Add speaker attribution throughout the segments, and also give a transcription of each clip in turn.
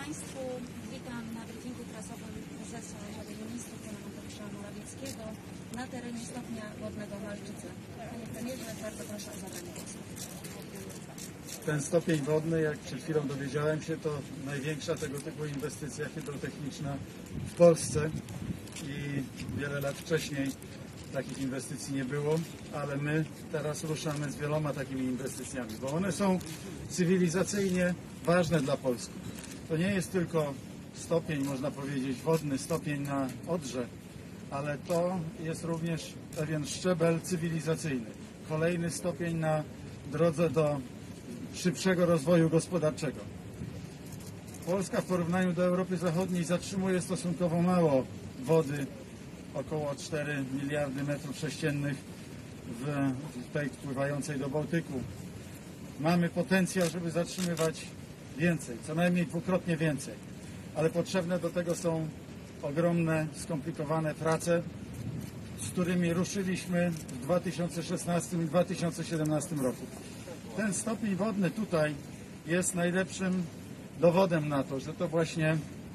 Speaker 1: Państwu. Witam na briefingu prasowym prezesa Rady Ministrów pana Mateusza Morawieckiego na terenie stopnia wodnego Malczyce. Panie premierze, bardzo proszę o zabranie głosu.
Speaker 2: Ten stopień wodny, jak przed chwilą dowiedziałem się, to największa tego typu inwestycja hydrotechniczna w Polsce i wiele lat wcześniej takich inwestycji nie było, ale my teraz ruszamy z wieloma takimi inwestycjami, bo one są cywilizacyjnie ważne dla Polski. To nie jest tylko stopień, można powiedzieć, wodny, stopień na Odrze, ale to jest również pewien szczebel cywilizacyjny. Kolejny stopień na drodze do szybszego rozwoju gospodarczego. Polska w porównaniu do Europy Zachodniej zatrzymuje stosunkowo mało wody, około 4 miliardy metrów sześciennych w tej wpływającej do Bałtyku. Mamy potencjał, żeby zatrzymywać więcej, co najmniej dwukrotnie więcej, ale potrzebne do tego są ogromne, skomplikowane prace, z którymi ruszyliśmy w 2016 i 2017 roku. Ten stopień wodny tutaj jest najlepszym dowodem na to, że to właśnie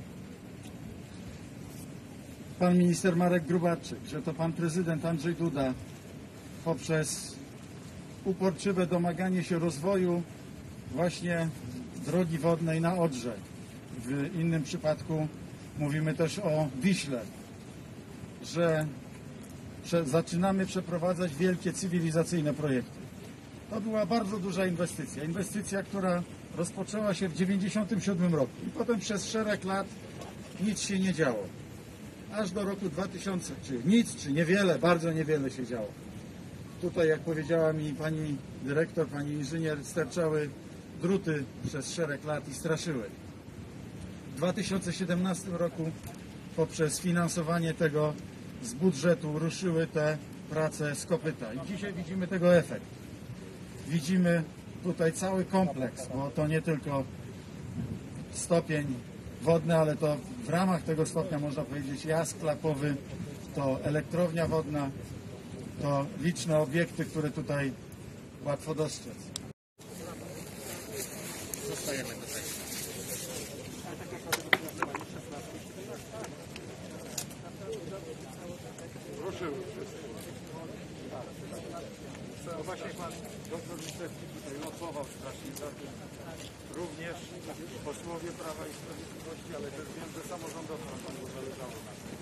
Speaker 2: pan minister Marek Gróbarczyk, że to pan prezydent Andrzej Duda poprzez uporczywe domaganie się rozwoju właśnie drogi wodnej na Odrze. W innym przypadku mówimy też o Wiśle, że zaczynamy przeprowadzać wielkie cywilizacyjne projekty. To była bardzo duża inwestycja, która rozpoczęła się w 1997 roku i potem przez szereg lat nic się nie działo. Aż do roku 2000, czy niewiele, bardzo niewiele się działo. Tutaj, jak powiedziała mi pani dyrektor, pani inżynier, sterczały druty przez szereg lat i straszyły. W 2017 roku poprzez finansowanie tego z budżetu ruszyły te prace z kopyta. I dzisiaj widzimy tego efekt. Widzimy tutaj cały kompleks, bo to nie tylko stopień wodny, ale to w ramach tego stopnia można powiedzieć jazd klapowy, to elektrownia wodna, to liczne obiekty, które tutaj łatwo dostrzec.
Speaker 3: Zostajemy tutaj.
Speaker 2: Ruszyły wszystko. No właśnie pan doktor Licewski tutaj losował strasznie za tym. Również posłowie Prawa i Sprawiedliwości, ale też wiem, że samorządowcom panu zależało na tym.